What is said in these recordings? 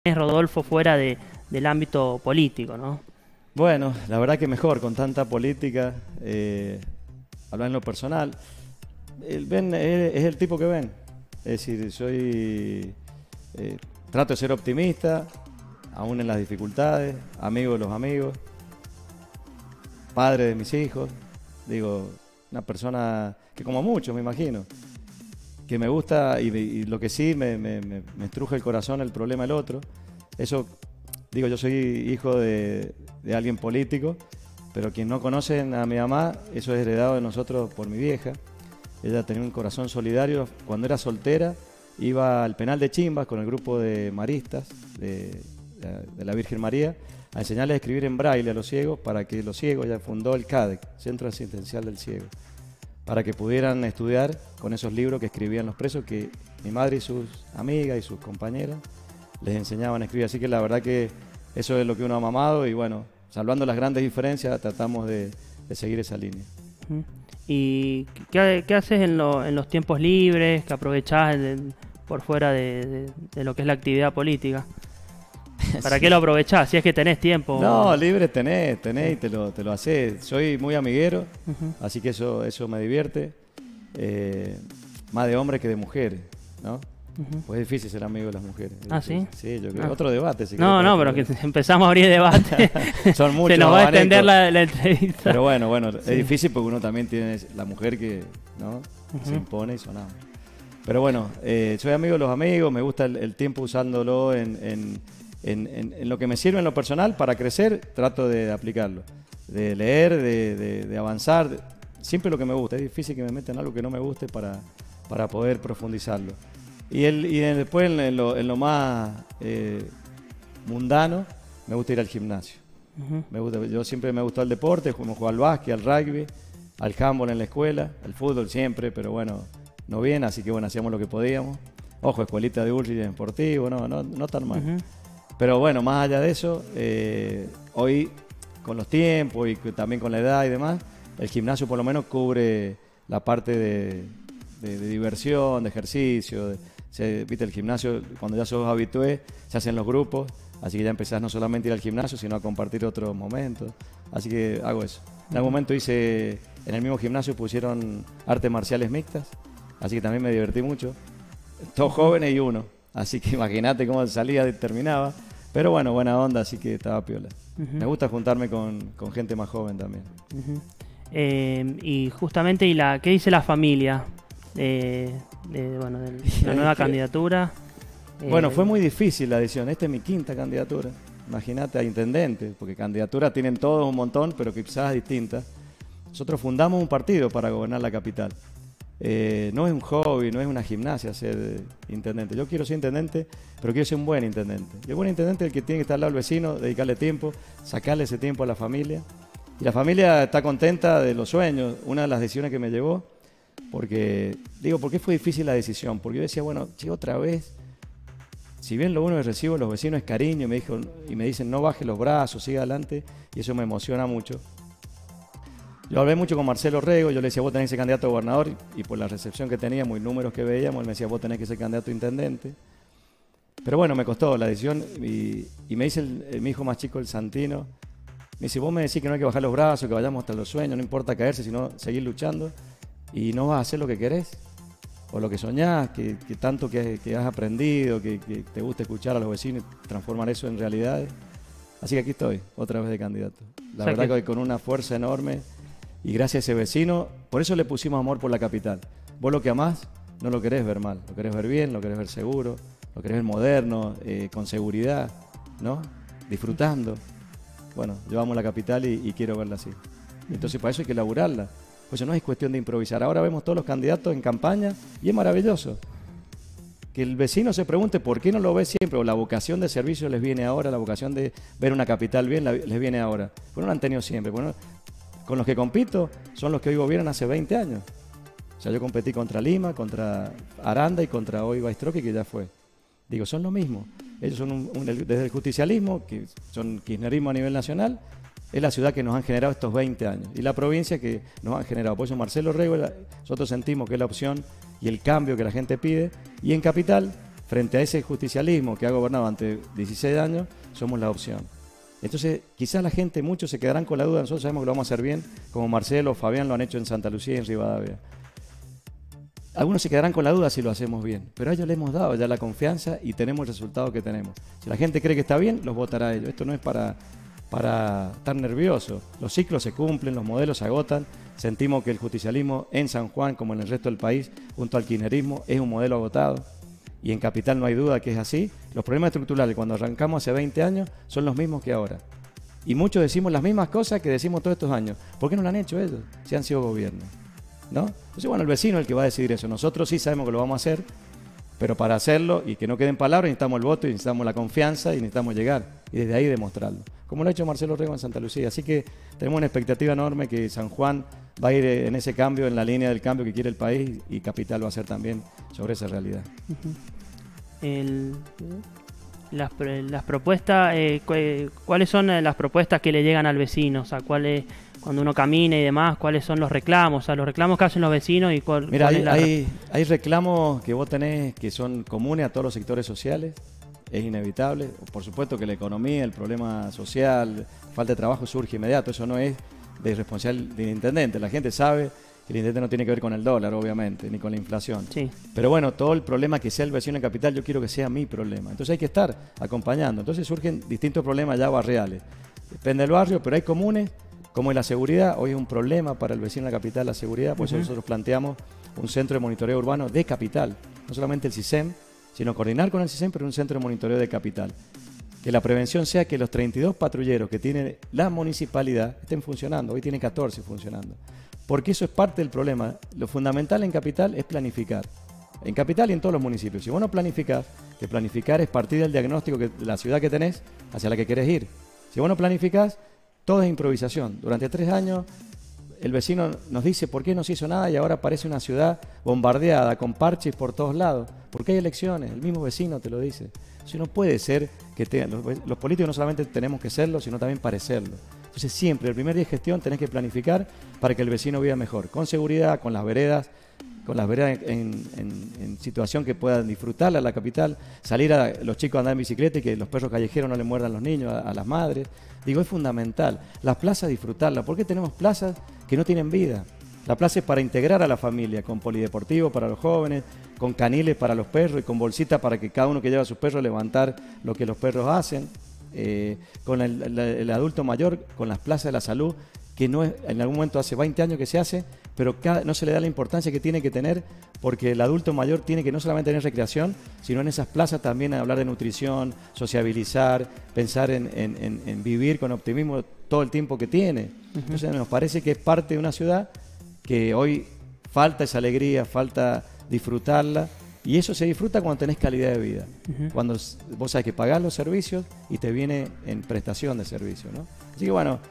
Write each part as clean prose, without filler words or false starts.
Rodolfo fuera del ámbito político, ¿no? Bueno, la verdad que mejor, con tanta política, hablar en lo personal. El Ben es el tipo que ven. Es decir, trato de ser optimista, aún en las dificultades, amigo de los amigos, padre de mis hijos. Digo, una persona que como muchos, me imagino, que me gusta y lo que sí me estruja el corazón el problema del otro. Eso, digo, yo soy hijo de alguien político, pero quien no conocen a mi mamá, eso es heredado de nosotros por mi vieja. Ella tenía un corazón solidario. Cuando era soltera, iba al penal de Chimbas con el grupo de maristas de la Virgen María a enseñarles a escribir en braille a los ciegos para que los ciegos, ella fundó el CADEC, Centro Asistencial del Ciego, para que pudieran estudiar con esos libros que escribían los presos, que mi madre y sus amigas y sus compañeras les enseñaban a escribir. Así que la verdad que eso es lo que uno ha mamado y bueno, salvando las grandes diferencias, tratamos de seguir esa línea. ¿Y qué haces en los tiempos libres, que aprovechás por fuera de lo que es la actividad política? ¿Para qué lo aprovechás? Si es que tenés tiempo. No, libre tenés y te lo hacés. Soy muy amiguero, así que eso me divierte. Más de hombres que de mujeres, ¿no? Pues es difícil ser amigo de las mujeres. ¿Ah, sí? Sí, yo creo. Otro debate. Si no, pero que empezamos a abrir debate. Son muchos. Se nos va a extender la entrevista. Pero bueno, es difícil porque uno también tiene la mujer que, ¿no? Se impone y sonamos. Pero bueno, soy amigo de los amigos, me gusta el tiempo usándolo en lo que me sirve en lo personal para crecer, trato de aplicarlo. De leer, de avanzar, siempre lo que me gusta. Es difícil que me metan algo que no me guste para poder profundizarlo. Y después en lo más mundano, me gusta ir al gimnasio. Yo siempre me ha gustado el deporte, como jugar al básquet, al rugby, al handball en la escuela, al fútbol siempre, pero bueno, no bien, así que bueno, hacíamos lo que podíamos. Ojo, escuelita de Urgel deportivo, no tan mal. Pero bueno, más allá de eso, hoy con los tiempos y también con la edad y demás, el gimnasio por lo menos cubre la parte de diversión, de ejercicio. Viste, el gimnasio, cuando ya sos habitué, se hacen los grupos, así que ya empezás no solamente a ir al gimnasio, sino a compartir otros momentos. Así que hago eso. En algún momento en el mismo gimnasio pusieron artes marciales mixtas, así que también me divertí mucho. Todos jóvenes y uno, así que imagínate cómo salía y terminaba. Pero bueno, buena onda, así que estaba piola. Me gusta juntarme con gente más joven también. Y justamente, ¿qué dice la familia de la nueva candidatura? Bueno, fue muy difícil la decisión. Esta es mi quinta candidatura. Imagínate, a intendente, porque candidaturas tienen todos un montón, pero quizás distintas. Nosotros fundamos un partido para gobernar la capital. No es un hobby, no es una gimnasia ser intendente. Yo quiero ser intendente, pero quiero ser un buen intendente. Y el buen intendente es el que tiene que estar al lado del vecino, dedicarle tiempo, sacarle ese tiempo a la familia. Y la familia está contenta de los sueños. Una de las decisiones que me llevó, ¿por qué fue difícil la decisión? Porque yo decía, bueno, si otra vez, si bien lo uno que recibo los vecinos es cariño, y me dicen no baje los brazos, siga adelante, y eso me emociona mucho. Yo hablé mucho con Marcelo Rego, yo le decía, vos tenés que ser candidato a gobernador, y por la recepción que teníamos y números que veíamos, él me decía, vos tenés que ser candidato a intendente. Pero bueno, me costó la decisión, y me dice mi hijo más chico, el Santino, me dice, vos me decís que no hay que bajar los brazos, que vayamos hasta los sueños, no importa caerse, sino seguir luchando, y no vas a hacer lo que querés, o lo que soñás, que tanto que has aprendido, que te gusta escuchar a los vecinos y transformar eso en realidades. Así que aquí estoy, otra vez de candidato. La verdad que hoy con una fuerza enorme. Y gracias a ese vecino, por eso le pusimos amor por la capital. Vos lo que amás no lo querés ver mal, lo querés ver bien, lo querés ver seguro, lo querés ver moderno, con seguridad, ¿no? Disfrutando. Bueno, yo amo la capital y quiero verla así. Entonces para eso hay que laburarla. Pues no es cuestión de improvisar. Ahora vemos todos los candidatos en campaña y es maravilloso. Que el vecino se pregunte por qué no lo ve siempre, o la vocación de servicio les viene ahora, la vocación de ver una capital bien les viene ahora. Pero no la han tenido siempre. Bueno, con los que compito son los que hoy gobiernan hace 20 años. O sea, yo competí contra Lima, contra Aranda y contra hoy Baistroqui, que ya fue. Digo, son lo mismo. Ellos son desde el justicialismo, que son kirchnerismo a nivel nacional, es la ciudad que nos han generado estos 20 años. Y la provincia que nos han generado. Por eso Marcelo Rego, nosotros sentimos que es la opción y el cambio que la gente pide. Y en Capital frente a ese justicialismo que ha gobernado ante 16 años, somos la opción. Entonces, quizás la gente, muchos se quedarán con la duda, nosotros sabemos que lo vamos a hacer bien, como Marcelo o Fabián lo han hecho en Santa Lucía y en Rivadavia. Algunos se quedarán con la duda si lo hacemos bien, pero a ellos le hemos dado ya la confianza y tenemos el resultado que tenemos. Si la gente cree que está bien, los votará a ellos. Esto no es para estar nervioso. Los ciclos se cumplen, los modelos se agotan. Sentimos que el justicialismo en San Juan, como en el resto del país, junto al kirchnerismo, es un modelo agotado. Y en Capital no hay duda que es así. Los problemas estructurales, cuando arrancamos hace 20 años, son los mismos que ahora. Y muchos decimos las mismas cosas que decimos todos estos años. ¿Por qué no lo han hecho ellos si han sido gobierno? ¿No? Entonces, bueno, el vecino es el que va a decidir eso. Nosotros sí sabemos que lo vamos a hacer, pero para hacerlo y que no queden palabras, necesitamos el voto y necesitamos la confianza y necesitamos llegar. Y desde ahí demostrarlo. Como lo ha hecho Marcelo Rego en Santa Lucía. Así que tenemos una expectativa enorme que San Juan va a ir en ese cambio, en la línea del cambio que quiere el país, y Capital va a ser también sobre esa realidad. Las propuestas, ¿cuáles son las propuestas que le llegan al vecino? O sea, cuando uno camina y demás, ¿cuáles son los reclamos? O sea, los reclamos que hacen los vecinos y Mira, hay reclamos que vos tenés que son comunes a todos los sectores sociales. Es inevitable. Por supuesto que la economía, el problema social, falta de trabajo surge inmediato. Eso no es de responsabilidad del intendente. La gente sabe que el intendente no tiene que ver con el dólar, obviamente, ni con la inflación. Sí. Pero bueno, todo el problema que sea el vecino en Capital, yo quiero que sea mi problema. Entonces hay que estar acompañando. Entonces surgen distintos problemas ya barriales. Depende del barrio, pero hay comunes, como en la seguridad. Hoy es un problema para el vecino en la Capital la seguridad. Por eso nosotros planteamos un centro de monitoreo urbano de Capital. No solamente el CISEM, sino coordinar con el CISEM, pero un centro de monitoreo de Capital. Que la prevención sea que los 32 patrulleros que tiene la municipalidad estén funcionando. Hoy tiene 14 funcionando. Porque eso es parte del problema. Lo fundamental en Capital es planificar. En Capital y en todos los municipios. Si vos no planificás, que planificar es partir del diagnóstico de la ciudad que tenés hacia la que querés ir. Si vos no planificás, todo es improvisación. Durante 3 años el vecino nos dice por qué no se hizo nada y ahora parece una ciudad bombardeada con parches por todos lados. Porque hay elecciones, el mismo vecino te lo dice. Eso no puede ser que los políticos no solamente tenemos que serlo, sino también parecerlo. Entonces siempre, el primer día de gestión tenés que planificar para que el vecino viva mejor, con seguridad, con las veredas en situación que puedan disfrutarla a la Capital, salir a los chicos a andar en bicicleta y que los perros callejeros no le muerdan a los niños, a las madres. Digo, es fundamental. Las plazas, disfrutarlas. ¿Por qué tenemos plazas que no tienen vida? La plaza es para integrar a la familia, con polideportivo para los jóvenes, con caniles para los perros y con bolsitas para que cada uno que lleva a sus perros levantar lo que los perros hacen. Con el adulto mayor, con las plazas de la salud, que no es, en algún momento hace 20 años que se hace, pero no se le da la importancia que tiene que tener, porque el adulto mayor tiene que no solamente tener recreación, sino en esas plazas también hablar de nutrición, sociabilizar, pensar en vivir con optimismo todo el tiempo que tiene. Entonces nos parece que es parte de una ciudad que hoy falta esa alegría, falta disfrutarla, y eso se disfruta cuando tenés calidad de vida, cuando vos sabés que pagás los servicios y te viene en prestación de servicios, ¿no? Así que bueno,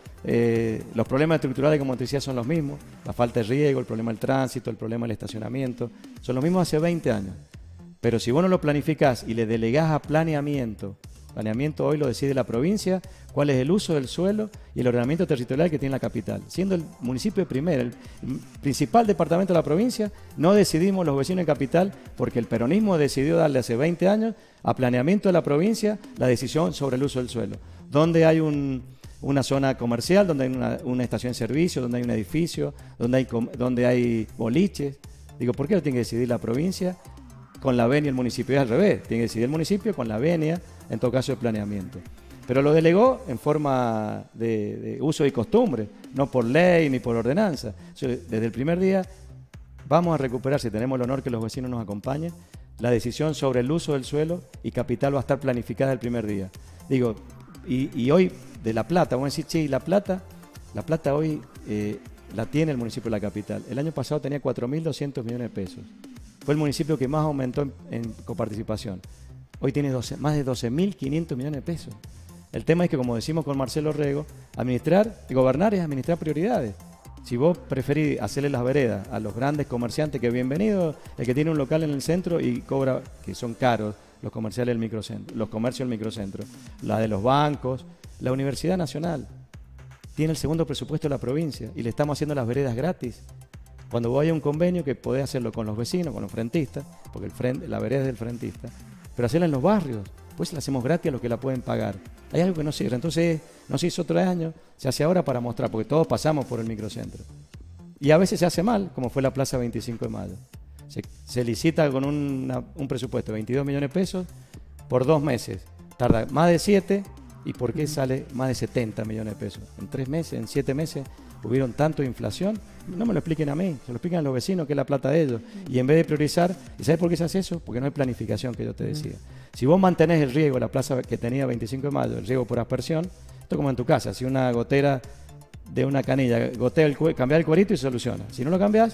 los problemas estructurales, como te decía, son los mismos. La falta de riego, el problema del tránsito, el problema del estacionamiento, son los mismos hace 20 años. Pero si vos no lo planificás y le delegás a planeamiento hoy lo decide la provincia, cuál es el uso del suelo y el ordenamiento territorial que tiene la capital. Siendo el municipio primero, el principal departamento de la provincia, no decidimos los vecinos en capital porque el peronismo decidió darle hace 20 años a planeamiento de la provincia la decisión sobre el uso del suelo. Donde hay una zona comercial, donde hay una estación de servicio, donde hay un edificio, donde hay boliches. Digo, ¿por qué lo tiene que decidir la provincia con la venia y el municipio? Es al revés, tiene que decidir el municipio con la venia, en todo caso de planeamiento. Pero lo delegó en forma de uso y costumbre, no por ley ni por ordenanza. Desde el primer día vamos a recuperar, si tenemos el honor que los vecinos nos acompañen, la decisión sobre el uso del suelo, y capital va a estar planificada el primer día. Digo, y hoy de La Plata, vamos a decir, che, La Plata hoy la tiene el municipio de la capital. El año pasado tenía 4.200 millones de pesos. Fue el municipio que más aumentó en coparticipación. Hoy tiene más de 12.500 millones de pesos. El tema es que, como decimos con Marcelo Rego, gobernar es administrar prioridades. Si vos preferís hacerle las veredas a los grandes comerciantes, que bienvenido, el que tiene un local en el centro y cobra, que son caros los comerciales del microcentro, los comercios del microcentro, la de los bancos, la Universidad Nacional tiene el segundo presupuesto de la provincia y le estamos haciendo las veredas gratis. Cuando vos haya un convenio que podés hacerlo con los vecinos, con los frentistas, porque la vereda es del frentista, pero hacerla en los barrios, pues la hacemos gratis a los que la pueden pagar. Hay algo que no cierra, entonces no se hizo otro año, se hace ahora para mostrar, porque todos pasamos por el microcentro. Y a veces se hace mal, como fue la Plaza 25 de Mayo. Se licita con un presupuesto de 22 millones de pesos por 2 meses. Tarda más de 7, ¿y por qué sale más de 70 millones de pesos? En 3 meses, en 7 meses, hubieron tanto de inflación. No me lo expliquen a mí, se lo explican a los vecinos, que es la plata de ellos. Y en vez de priorizar, ¿y sabes por qué se hace eso? Porque no hay planificación, que yo te decía. Si vos mantenés el riego, la plaza que tenía 25 de Mayo, el riego por aspersión, esto como en tu casa, si una gotera de una canilla gotea cambiar el cuerito y se soluciona. Si no lo cambias,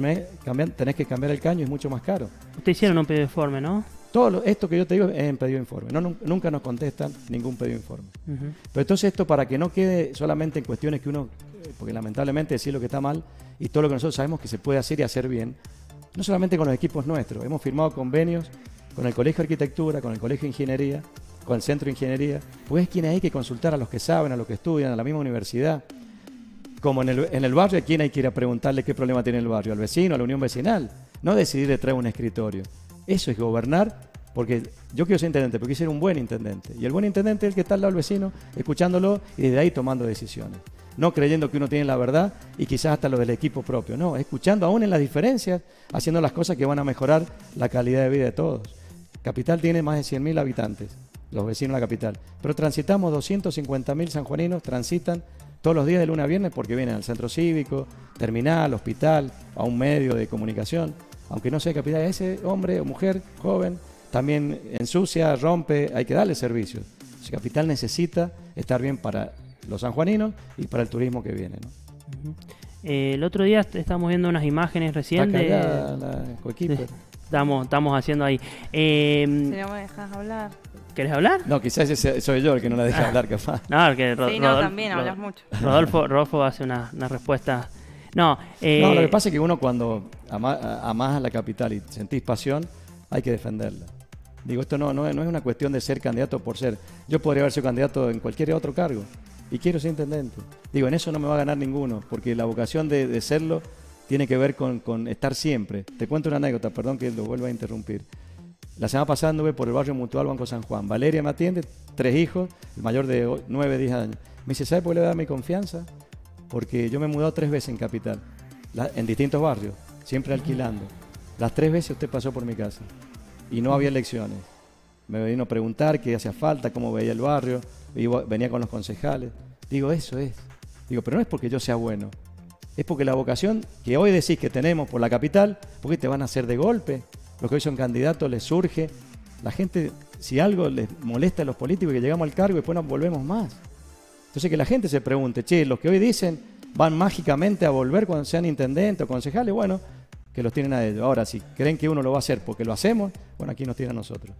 tenés que cambiar el caño y es mucho más caro. Ustedes hicieron un pedido de informe, ¿no? Todo esto que yo te digo es en pedido de informe. Nunca nos contestan ningún pedido de informe. Pero entonces esto, para que no quede solamente en cuestiones que uno, porque lamentablemente decir lo que está mal y todo lo que nosotros sabemos que se puede hacer y hacer bien, no solamente con los equipos nuestros, hemos firmado convenios con el Colegio de Arquitectura, con el Colegio de Ingeniería, con el Centro de Ingeniería, pues es quien hay que consultar, a los que saben, a los que estudian, a la misma universidad. Como en el barrio, ¿a quién hay que ir a preguntarle qué problema tiene el barrio? Al vecino, a la unión vecinal. No decidir detrás de un escritorio. Eso es gobernar, porque yo quiero ser intendente, pero quiero ser un buen intendente. Y el buen intendente es el que está al lado del vecino, escuchándolo y desde ahí tomando decisiones. No creyendo que uno tiene la verdad y quizás hasta lo del equipo propio. No, escuchando aún en las diferencias, haciendo las cosas que van a mejorar la calidad de vida de todos. Capital tiene más de 100.000 habitantes, los vecinos de la capital. Pero transitamos 250.000 sanjuaninos, transitan todos los días de lunes a viernes porque vienen al centro cívico, terminal, hospital, a un medio de comunicación. Aunque no sea capital, ese hombre o mujer joven también ensucia, rompe, hay que darle servicios. Entonces, capital necesita estar bien para los sanjuaninos y para el turismo que viene, ¿no? El otro día estábamos viendo unas imágenes recién de... la coequiper. Estamos haciendo ahí. Si no me dejas hablar. ¿Querés hablar? No, quizás ese soy yo el que no la deja hablar, capaz. No, porque Sí, no, también hablas mucho. Rodolfo hace una respuesta. No, no, lo que pasa es que uno cuando amás a la capital y sentís pasión, hay que defenderla. Digo, esto no es una cuestión de ser candidato por ser. Yo podría haber sido candidato en cualquier otro cargo y quiero ser intendente. Digo, en eso no me va a ganar ninguno, porque la vocación de serlo tiene que ver con estar siempre. Te cuento una anécdota, perdón que lo vuelva a interrumpir. La semana pasada anduve por el barrio Mutual Banco San Juan. Valeria me atiende, 3 hijos, el mayor de 9, 10 años. Me dice, ¿sabe por qué le da mi confianza? Porque yo me he mudado 3 veces en capital, en distintos barrios, siempre alquilando. Las 3 veces usted pasó por mi casa y no había elecciones. Me vino a preguntar qué hacía falta, cómo veía el barrio, venía con los concejales. Digo, eso es. Digo, pero no es porque yo sea bueno, es porque la vocación que hoy decís que tenemos por la capital, porque te van a hacer de golpe. Los que hoy son candidatos les surge. La gente, si algo les molesta a los políticos, que llegamos al cargo y después nos volvemos más. Entonces que la gente se pregunte, che, los que hoy dicen van mágicamente a volver cuando sean intendentes o concejales, bueno, que los tienen a ellos. Ahora, si creen que uno lo va a hacer porque lo hacemos, bueno, aquí nos tienen a nosotros.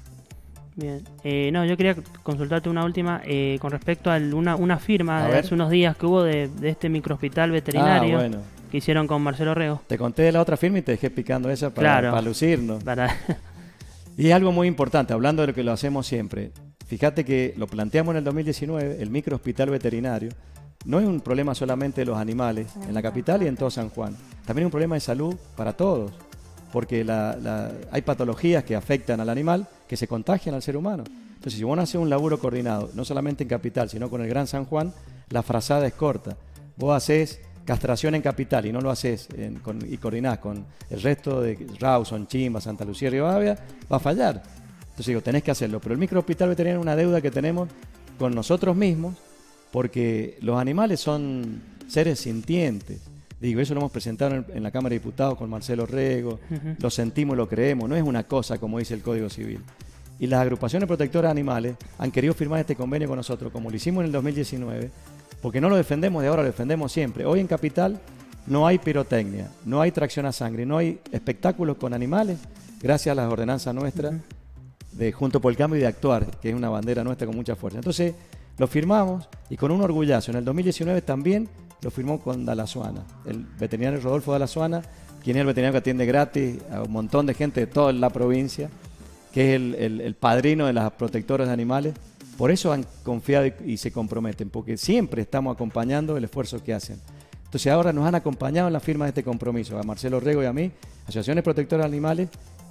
Bien. No, yo quería consultarte una última con respecto a una firma de hace unos días que hubo de este microhospital veterinario. Bueno. Que hicieron con Marcelo Rego. Te conté de la otra firma y te dejé picando esa para lucirnos. Y es algo muy importante, hablando de lo que lo hacemos siempre. Fíjate que lo planteamos en el 2019, el microhospital veterinario. No es un problema solamente de los animales en la capital y en todo San Juan. También es un problema de salud para todos. Porque hay patologías que afectan al animal que se contagian al ser humano. Entonces, si vos no haces un laburo coordinado, no solamente en capital, sino con el Gran San Juan, la frazada es corta. Vos haces castración en capital y no lo haces y coordinás con el resto de Rawson, Chimba, Santa Lucía y Rivadavia, va a fallar. Entonces digo, tenés que hacerlo. Pero el microhospital veterinario es una deuda que tenemos con nosotros mismos, porque los animales son seres sintientes. Digo, eso lo hemos presentado en la Cámara de Diputados con Marcelo Rego, lo sentimos y lo creemos, no es una cosa como dice el Código Civil. Y las agrupaciones protectoras de animales han querido firmar este convenio con nosotros, como lo hicimos en el 2019, porque no lo defendemos de ahora, lo defendemos siempre. Hoy en Capital no hay pirotecnia, no hay tracción a sangre, no hay espectáculos con animales, gracias a las ordenanzas nuestras de Junto por el Cambio y de Actuar, que es una bandera nuestra con mucha fuerza. Entonces lo firmamos y con un orgullazo. En el 2019 también lo firmó con Dalazuana, el veterinario Rodolfo Dalazuana, quien es el veterinario que atiende gratis a un montón de gente de toda la provincia, que es el padrino de las protectoras de animales. Por eso han confiado y se comprometen, porque siempre estamos acompañando el esfuerzo que hacen. Entonces ahora nos han acompañado en la firma de este compromiso, a Marcelo Rego y a mí, asociaciones protectoras de animales,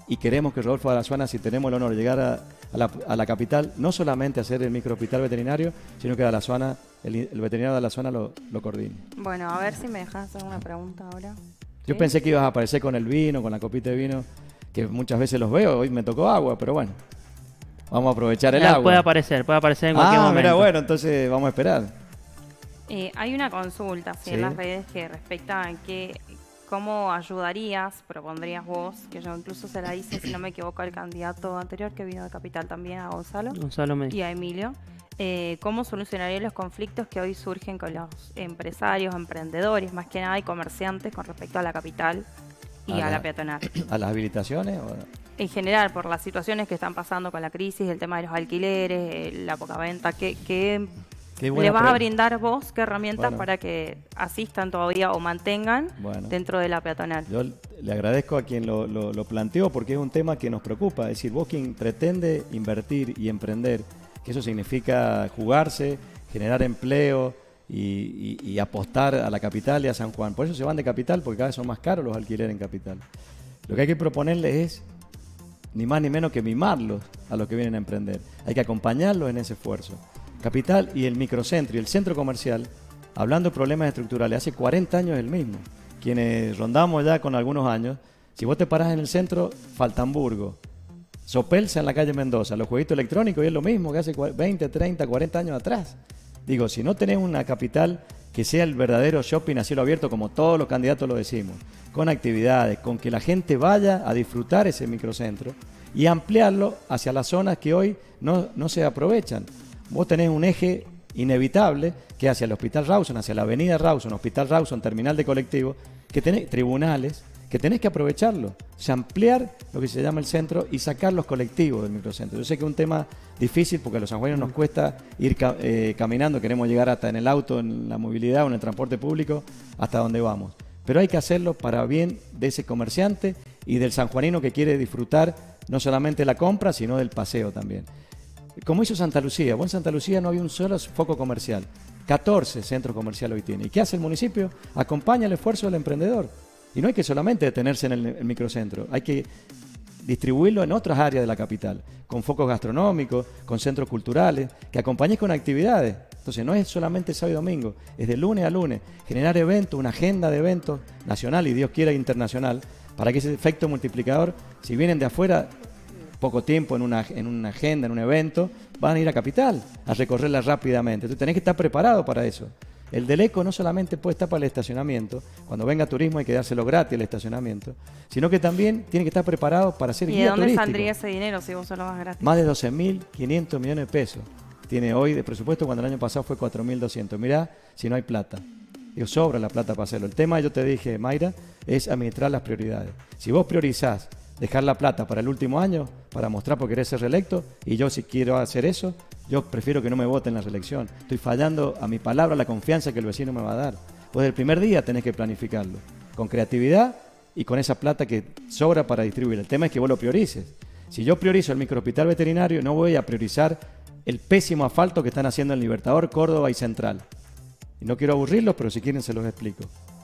y queremos que Rodolfo Alazuana, si tenemos el honor de llegar a la capital, no solamente a hacer el microhospital veterinario, sino que Alazuana, el veterinario de Alazuana lo coordine. Bueno, a ver si me dejas hacer una pregunta ahora. Yo ¿Sí? pensé que ibas a aparecer con el vino, con la copita de vino, que muchas veces los veo, hoy me tocó agua, pero bueno, vamos a aprovechar el agua. Puede aparecer en cualquier momento. Mira, bueno, entonces vamos a esperar. Hay una consulta en las redes que respecta a cómo ayudarías, propondrías vos, que yo incluso se la hice, si no me equivoco, al candidato anterior que vino de Capital también, a Gonzalo y a Emilio. ¿Cómo solucionaría los conflictos que hoy surgen con los empresarios, emprendedores, más que nada, y comerciantes con respecto a la capital y a la peatonal? ¿A las habilitaciones? En general, por las situaciones que están pasando con la crisis, el tema de los alquileres, la poca venta, ¿qué le vas a brindar vos? ¿Qué herramientas para que asistan todavía o mantengan dentro de la peatonal? Yo le agradezco a quien lo planteó, porque es un tema que nos preocupa. Es decir, vos quien pretende invertir y emprender, que eso significa jugarse, generar empleo y apostar a la capital y a San Juan. Por eso se van de capital, porque cada vez son más caros los alquileres en capital. Lo que hay que proponerles es ni más ni menos que mimarlos a los que vienen a emprender. Hay que acompañarlos en ese esfuerzo. Capital y el microcentro y el centro comercial, hablando de problemas estructurales, hace 40 años es el mismo. Quienes rondamos ya con algunos años, si vos te parás en el centro, Faltamburgo, Sopelsa en la calle Mendoza, los jueguitos electrónicos, y es lo mismo que hace 20, 30, 40 años atrás. Digo, si no tenés una capital que sea el verdadero shopping a cielo abierto, como todos los candidatos lo decimos, con actividades, con que la gente vaya a disfrutar ese microcentro y ampliarlo hacia las zonas que hoy no se aprovechan. Vos tenés un eje inevitable que hacia el Hospital Rawson, hacia la Avenida Rawson, Hospital Rawson, terminal de colectivo, que tenés tribunales, que tenés que aprovecharlo, o sea, ampliar lo que se llama el centro y sacar los colectivos del microcentro. Yo sé que es un tema difícil porque a los sanjuaninos nos cuesta ir caminando, queremos llegar hasta en el auto, en la movilidad o en el transporte público, hasta donde vamos. Pero hay que hacerlo para bien de ese comerciante y del sanjuanino que quiere disfrutar no solamente la compra, sino del paseo también. Como hizo Santa Lucía. En Santa Lucía no había un solo foco comercial. 14 centros comerciales hoy tiene. ¿Y qué hace el municipio? Acompaña el esfuerzo del emprendedor. Y no hay que solamente detenerse en el microcentro. Hay que distribuirlo en otras áreas de la capital, con focos gastronómicos, con centros culturales, que acompañes con actividades. Entonces no es solamente sábado y domingo, es de lunes a lunes. Generar eventos, una agenda de eventos nacional y Dios quiera internacional, para que ese efecto multiplicador, si vienen de afuera poco tiempo en una agenda, en un evento, van a ir a capital a recorrerla rápidamente. Entonces tenés que estar preparado para eso. El Deleco no solamente puede estar para el estacionamiento, cuando venga turismo hay que dárselo gratis el estacionamiento, sino que también tiene que estar preparado para ser guía turístico. ¿Y de dónde saldría ese dinero si vos se lo das gratis? Más de 12.500 millones de pesos tiene hoy de presupuesto, cuando el año pasado fue 4.200. Mirá si no hay plata. Digo, sobra la plata para hacerlo. El tema, yo te dije, Mayra, es administrar las prioridades. Si vos priorizás dejar la plata para el último año, para mostrar porque querés ser reelecto, y yo si quiero hacer eso, yo prefiero que no me voten en la reelección. Estoy fallando a mi palabra, la confianza que el vecino me va a dar. Pues desde el primer día tenés que planificarlo, con creatividad y con esa plata que sobra para distribuir. El tema es que vos lo priorices. Si yo priorizo el microhospital veterinario, no voy a priorizar el pésimo asfalto que están haciendo en Libertador, Córdoba y Central. Y no quiero aburrirlos, pero si quieren se los explico.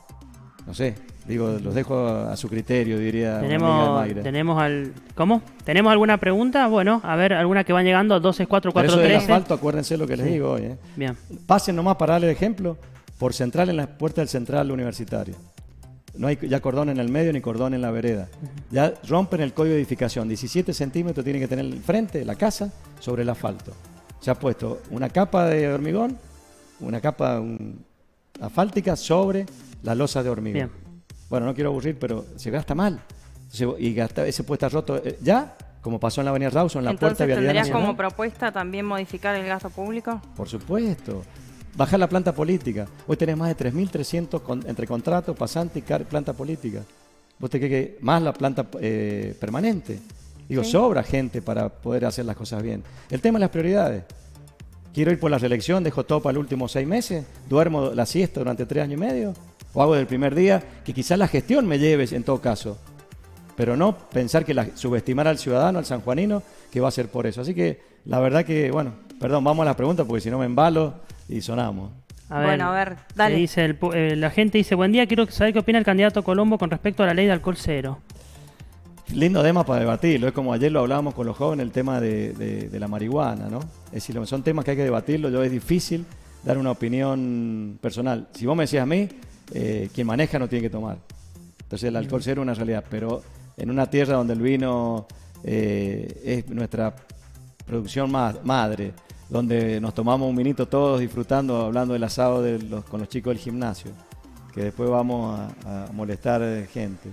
No sé, digo, los dejo a su criterio, diría una amiga de Mayra. ¿Cómo? ¿Tenemos alguna pregunta? Bueno, a ver, alguna que van llegando, 124413. Pero eso del asfalto, acuérdense lo que les digo hoy. Bien. Pasen nomás para darle el ejemplo, por Central, en la puerta del Central Universitario. No hay ya cordón en el medio ni cordón en la vereda. Ya rompen el código de edificación. 17 centímetros tiene que tener el frente, la casa, sobre el asfalto. Se ha puesto una capa de hormigón, una capa asfáltica sobre la losa de hormigón. Bien. Bueno, no quiero aburrir, pero se gasta mal. Y ese puede estar roto ya, como pasó en la avenida Rawson, en la puerta de Vialidad Nacional. ¿Tendrías como propuesta también modificar el gasto público? Por supuesto. Bajar la planta política. Hoy tenés más de 3.300 entre contratos, pasantes y planta política. ¿Vos te crees que más la planta permanente? Digo, ¿sí? Sobra gente para poder hacer las cosas bien. El tema es las prioridades. Quiero ir por la reelección, dejo todo para los últimos 6 meses, duermo la siesta durante 3 años y medio, o hago del primer día, que quizás la gestión me lleve en todo caso, pero no pensar que subestimar al ciudadano, al sanjuanino, que va a ser por eso. Así que la verdad que, bueno, perdón, vamos a las preguntas porque si no me embalo y sonamos. A ver, dale. Dice la gente dice, buen día, quiero saber qué opina el candidato Colombo con respecto a la ley de alcohol cero. lindo tema para debatirlo. Es como ayer lo hablábamos con los jóvenes, el tema de la marihuana, ¿no? Es decir, son temas que hay que debatirlo. Es difícil dar una opinión personal. Si vos me decías a mí, quien maneja no tiene que tomar. Entonces el alcohol cero es una realidad. Pero en una tierra donde el vino es nuestra producción madre, donde nos tomamos un vinito todos disfrutando, hablando del asado con los chicos del gimnasio, que después vamos a molestar gente.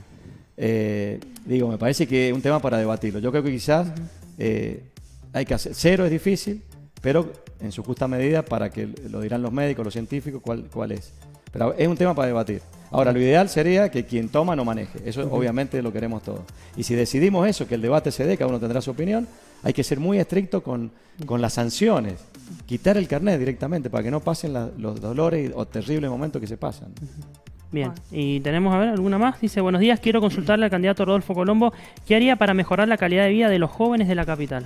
Me parece que es un tema para debatirlo. Yo creo que quizás hay que hacer, cero es difícil, pero en su justa medida, para que lo dirán los médicos, los científicos, cuál es. Pero es un tema para debatir. Ahora, lo ideal sería que quien toma no maneje. Eso obviamente lo queremos todos. Y si decidimos eso, que el debate se dé, cada uno tendrá su opinión, hay que ser muy estricto con las sanciones. Quitar el carnet directamente para que no pasen los dolores o terribles momentos que se pasan. Bien, y tenemos, a ver, alguna más. Dice, buenos días, quiero consultarle al candidato Rodolfo Colombo, ¿qué haría para mejorar la calidad de vida de los jóvenes de la capital?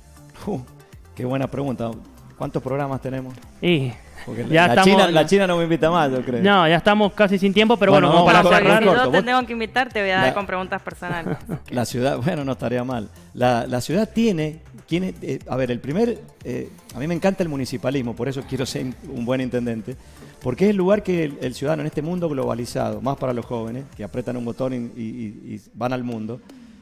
Qué buena pregunta. ¿Cuántos programas tenemos? Porque ya la China no me invita más, yo creo. No, ya estamos casi sin tiempo, pero bueno, como para cerrar. Si yo te tengo que invitar, te voy a dar con preguntas personales. La ciudad, bueno, no estaría mal. La ciudad tiene a ver, a mí me encanta el municipalismo, por eso quiero ser un buen intendente, porque es el lugar que el ciudadano en este mundo globalizado, más para los jóvenes, que apretan un botón y van al mundo,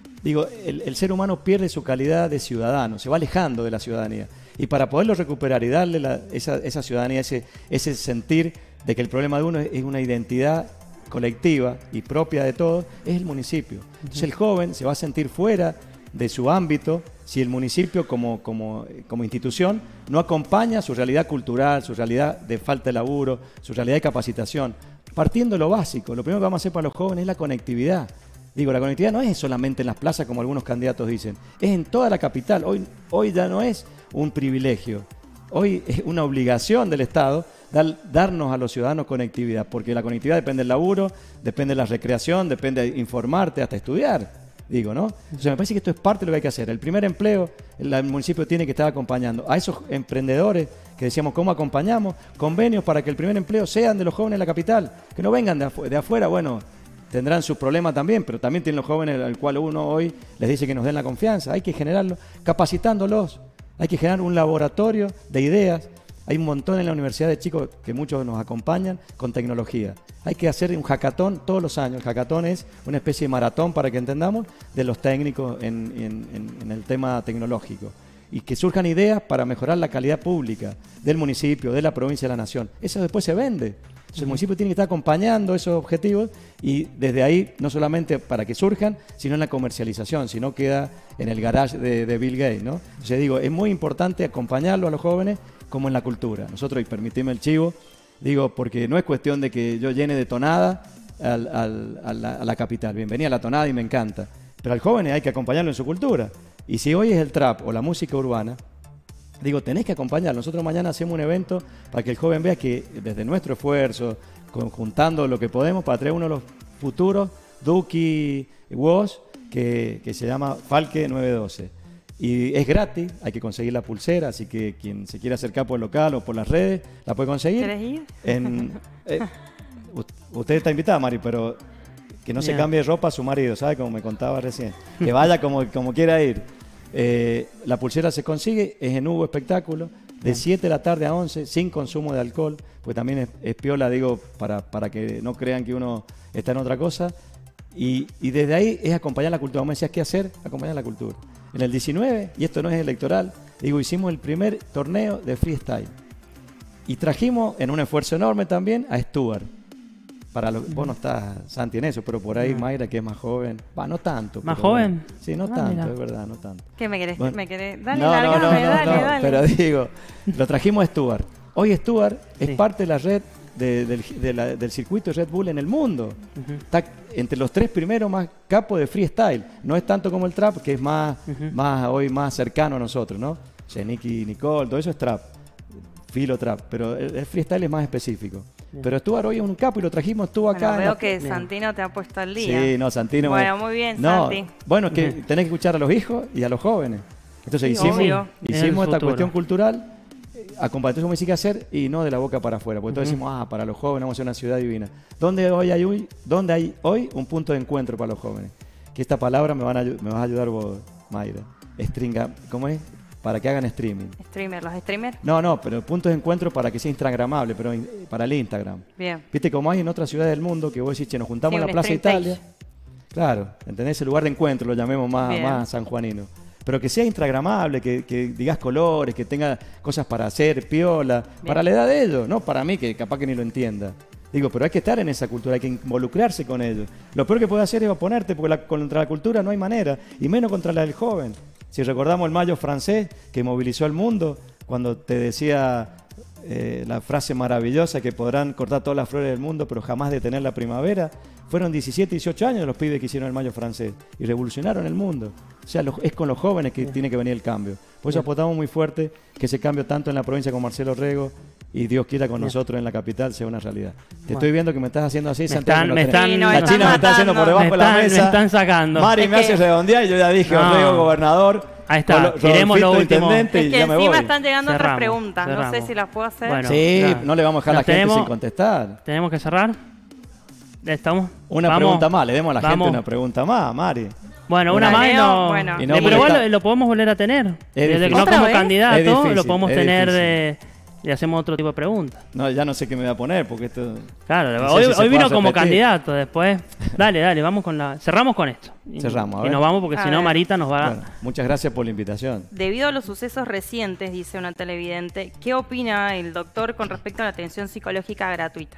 el ser humano pierde su calidad de ciudadano, se va alejando de la ciudadanía. Y para poderlo recuperar y darle esa ciudadanía, ese sentir de que el problema de uno es una identidad colectiva y propia de todos, es el municipio. Entonces el joven se va a sentir fuera de su ámbito si el municipio como institución no acompaña su realidad cultural, su realidad de falta de laburo, su realidad de capacitación. Partiendo de lo básico, lo primero que vamos a hacer para los jóvenes es la conectividad. La conectividad no es solamente en las plazas como algunos candidatos dicen, es en toda la capital. Hoy ya no es un privilegio, hoy es una obligación del Estado darnos a los ciudadanos conectividad, porque la conectividad depende del laburo, depende de la recreación, depende de informarte, hasta estudiar, ¿no? Entonces me parece que esto es parte de lo que hay que hacer. El primer empleo, el municipio tiene que estar acompañando a esos emprendedores que decíamos, ¿cómo acompañamos? Convenios para que el primer empleo sean de los jóvenes de la capital, que no vengan de afuera, bueno, tendrán sus problemas también, pero también tienen los jóvenes al cual uno hoy les dice que nos den la confianza. Hay que generarlo capacitándolos. Hay que generar un laboratorio de ideas. Hay un montón en la universidad de chicos que muchos nos acompañan con tecnología. Hay que hacer un hackathon todos los años. El hackathon es una especie de maratón, para que entendamos, de los técnicos en el tema tecnológico. Y que surjan ideas para mejorar la calidad pública del municipio, de la provincia, de la nación. Eso después se vende. Entonces el municipio tiene que estar acompañando esos objetivos y desde ahí, no solamente para que surjan, sino en la comercialización, si no queda en el garage de Bill Gates, ¿no? Entonces es muy importante acompañarlo a los jóvenes como en la cultura. Nosotros, y permitime el chivo, porque no es cuestión de que yo llene de tonada a la capital. Bienvenida a la tonada y me encanta. Pero al joven hay que acompañarlo en su cultura. Y si hoy es el trap o la música urbana, tenés que acompañarlo. Nosotros mañana hacemos un evento para que el joven vea que desde nuestro esfuerzo, conjuntando lo que podemos, para traer uno de los futuros Duki Woz, que se llama Falke 912. Y es gratis, hay que conseguir la pulsera, así que quien se quiera acercar por el local o por las redes, la puede conseguir. ¿Querés ir? Usted está invitada, Mari, pero que no se cambie de ropa a su marido, ¿sabe? Como me contaba recién. Que vaya como quiera ir. La pulsera se consigue, es en Hugo Espectáculo, de 7 de la tarde a 11, sin consumo de alcohol, pues también es piola, para que no crean que uno está en otra cosa. Y desde ahí es acompañar la cultura. Me decías, ¿qué hacer? Acompañar la cultura. En el 19, y esto no es electoral, hicimos el primer torneo de freestyle. Y trajimos, en un esfuerzo enorme también, a Stuart. Vos no estás, Santi, en eso, pero por ahí Mayra, que es más joven. No tanto. ¿Más joven? Bueno. Sí, no tanto, mira. Es verdad, no tanto. ¿Qué me querés? Bueno, ¿Me querés? Dale, dale. Pero lo trajimos a Stuart. Hoy Stuart es parte de la red del circuito de Red Bull en el mundo. Está entre los 3 primeros más capos de freestyle. No es tanto como el trap, que es hoy más cercano a nosotros, ¿no? Nicky Nicole, todo eso es trap. Filo trap, pero el freestyle es más específico. Bien. Pero Stuart hoy es un capo y lo trajimos acá. Veo que Santino te ha puesto al día. Sí, no, Santino. Bueno, muy bien, Santi. Bueno, es que tenés que escuchar a los hijos y a los jóvenes. Entonces hicimos esta cuestión cultural, acompañamos como que hacer y no de la boca para afuera. Porque entonces decimos, para los jóvenes vamos a ser una ciudad divina. ¿Dónde hay hoy un punto de encuentro para los jóvenes? que esta palabra me vas a ayudar vos, Mayra. ¿Cómo es? Para que hagan streaming. Streamer, los streamers. No, pero puntos de encuentro para que sea instagramable, pero para el Instagram. Bien. Viste como hay en otras ciudades del mundo que vos decís, che, nos juntamos Sí, en la Plaza stream Italia. page. Claro, ¿entendés? El lugar de encuentro, lo llamemos Bien. más sanjuanino. Pero que sea instagramable, que digas colores, que tenga cosas para hacer, piola, para la edad de ellos, no para mí, que capaz que ni lo entienda. Digo, pero hay que estar en esa cultura, hay que involucrarse con ellos. Lo peor que puedes hacer es oponerte, porque contra la cultura no hay manera, y menos contra la del joven. Si recordamos el mayo francés, que movilizó al mundo, cuando te decía la frase maravillosa que podrán cortar todas las flores del mundo, pero jamás detener la primavera, fueron 17, 18 años los pibes que hicieron el mayo francés, y revolucionaron el mundo. O sea, es con los jóvenes que tiene que venir el cambio. Por eso apostamos muy fuerte que ese cambio tanto en la provincia como Marcelo Rego, y Dios quiera con nosotros en la capital, sea una realidad. Te estoy viendo que me estás haciendo así, Santiago. la China me está haciendo por debajo de la mesa. Me están sacando. Mari me hace redondear y yo ya dije, Rego, gobernador. Ahí está, tiremos lo último. Es que ya me encima voy. están llegando otras Cerramos, preguntas, no sé cerramos. si las puedo hacer. Bueno, Sí, claro. no le vamos a dejar a la gente Tenemos- sin contestar. ¿Tenemos que cerrar? ¿Estamos? Una Vamos. pregunta más, le demos a la gente Vamos. una pregunta más, Mari. Bueno, Una una más y Leo, no... bueno. Y no pero igual molesta. lo podemos volver a tener. Desde que difícil. no ¿Otra como vez? Es candidato, difícil, lo podemos es tener difícil. y hacemos otro tipo de preguntas. No, ya no sé qué me voy a poner porque esto... Claro, No sé hoy, si se hoy vino puede como repetir. candidato, después... Dale, vamos con la... Cerramos con esto. Cerramos, a Y ver. nos vamos porque A si no ver. Marita nos va... Bueno, muchas gracias por la invitación. Debido a los sucesos recientes, dice una televidente, ¿qué opina el doctor con respecto a la atención psicológica gratuita?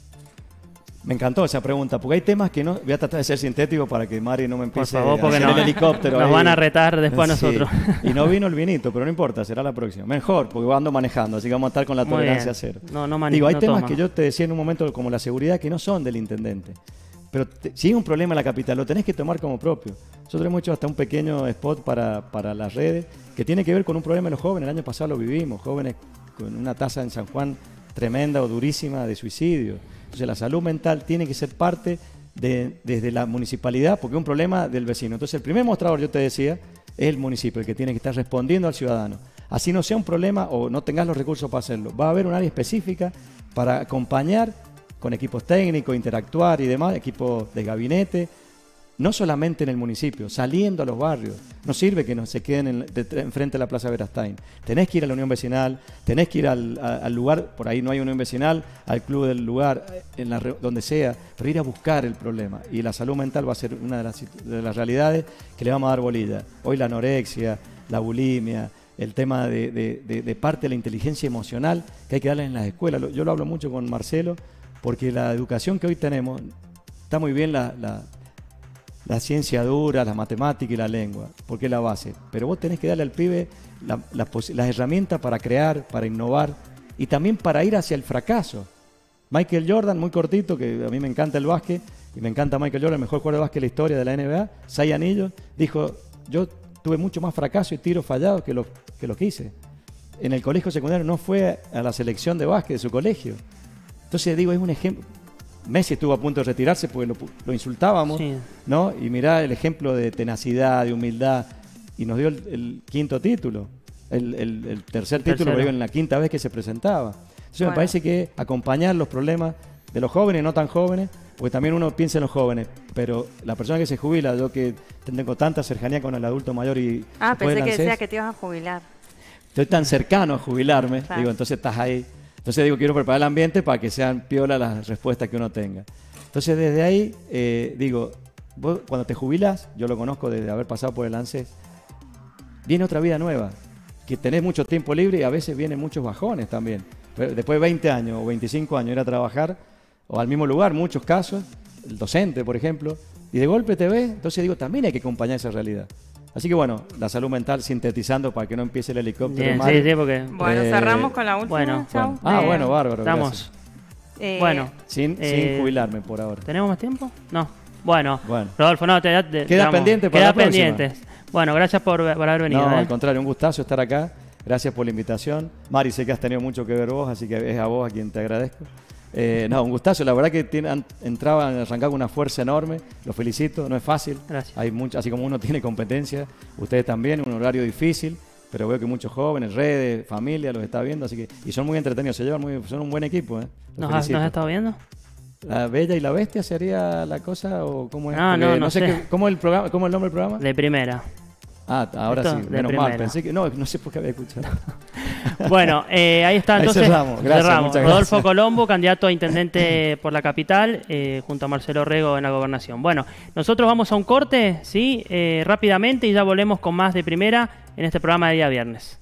Me encantó esa pregunta, porque hay temas que no... Voy a tratar de ser sintético para que Mari no me Por empiece favor, a porque hacer no, el helicóptero. nos ahí. van a retar después a Sí. nosotros. Y no vino el vinito, pero no importa, será la próxima. Mejor, porque ando manejando, así que vamos a estar con la Muy tolerancia bien. cero. No Digo, hay no temas toma. que yo te decía en un momento, como la seguridad, que no son del intendente. Pero si hay un problema en la capital, lo tenés que tomar como propio. Nosotros hemos hecho hasta un pequeño spot para las redes, que tiene que ver con un problema de los jóvenes. El año pasado lo vivimos, jóvenes con una tasa en San Juan tremenda o durísima de suicidio. Entonces la salud mental tiene que ser parte desde la municipalidad, porque es un problema del vecino. Entonces el primer mostrador, yo te decía, es el municipio, el que tiene que estar respondiendo al ciudadano. Así no sea un problema o no tengas los recursos para hacerlo. Va a haber un área específica para acompañar con equipos técnicos, interactuar y demás, equipos de gabinete, no solamente en el municipio, saliendo a los barrios. No sirve que no se queden enfrente de la Plaza Verastain. Tenés que ir a la unión vecinal, tenés que ir al lugar, por ahí no hay unión vecinal, al club del lugar, donde sea, pero ir a buscar el problema. Y la salud mental va a ser una de las realidades que le vamos a dar bolilla. Hoy la anorexia, la bulimia, el tema de parte de la inteligencia emocional que hay que darle en las escuelas. Yo lo hablo mucho con Marcelo, porque la educación que hoy tenemos, está muy bien la ciencia dura, la matemática y la lengua, porque es la base. Pero vos tenés que darle al pibe las herramientas para crear, para innovar y también para ir hacia el fracaso. Michael Jordan, muy cortito, que a mí me encanta el básquet, y me encanta Michael Jordan, el mejor jugador de básquet de la historia de la NBA, 6 anillos, dijo, yo tuve mucho más fracaso y tiros fallados que lo que hice. En el colegio secundario no fue a la selección de básquet de su colegio. Entonces digo, es un ejemplo. Messi estuvo a punto de retirarse porque lo insultábamos, Sí. ¿no? Y mirá el ejemplo de tenacidad, de humildad, y nos dio el quinto título, el tercer título, pero en la quinta vez que se presentaba. Entonces me parece que acompañar los problemas de los jóvenes, no tan jóvenes, porque también uno piensa en los jóvenes, pero la persona que se jubila, yo que tengo tanta cercanía con el adulto mayor y... Pensé que decía que te ibas a jubilar. Estoy tan cercano a jubilarme, Claro. digo, entonces estás ahí. Entonces digo, quiero preparar el ambiente para que sean piola las respuestas que uno tenga. Entonces desde ahí, digo, vos cuando te jubilás, yo lo conozco desde haber pasado por el ANSES, viene otra vida nueva, que tenés mucho tiempo libre y a veces vienen muchos bajones también. Pero después de 20 años o 25 años ir a trabajar, o al mismo lugar, muchos casos, el docente, por ejemplo, y de golpe te ves, entonces digo, también hay que acompañar esa realidad. Así que bueno, la salud mental sintetizando para que no empiece el helicóptero. Bien, Mari. sí, porque... Bueno, cerramos con la última. bueno, chau. Bueno, bárbaro. Estamos... gracias. Bueno. Sin jubilarme por ahora. ¿Tenemos más tiempo? No. Bueno, Bueno. Rodolfo, no, Queda digamos, pendiente para queda la próxima. pendiente. Bueno, gracias por haber venido. No, al contrario, un gustazo estar acá. Gracias por la invitación. Mari, sé que has tenido mucho que ver vos, así que es a vos a quien te agradezco. No, un gustazo. La verdad que han arrancado con una fuerza enorme. Los felicito, no es fácil. Gracias. Hay así como uno tiene competencia, ustedes también, un horario difícil, pero veo que muchos jóvenes, redes, familia los está viendo, así que y son muy entretenidos, son un buen equipo. Los ¿Nos has felicito. estado viendo? ¿La Bella y la Bestia sería la cosa o cómo es? No sé. ¿Cómo es el programa, cómo es el nombre del programa? De primera. Ah, ahora Esto sí, de menos primera. mal. Pensé que no sé por qué había escuchado. Bueno, ahí está Ahí entonces. cerramos. Gracias, muchas Rodolfo gracias. Colombo, candidato a intendente por la capital, junto a Marcelo Rego en la gobernación. Bueno, nosotros vamos a un corte, ¿sí? Rápidamente y ya volvemos con más de primera en este programa de día viernes.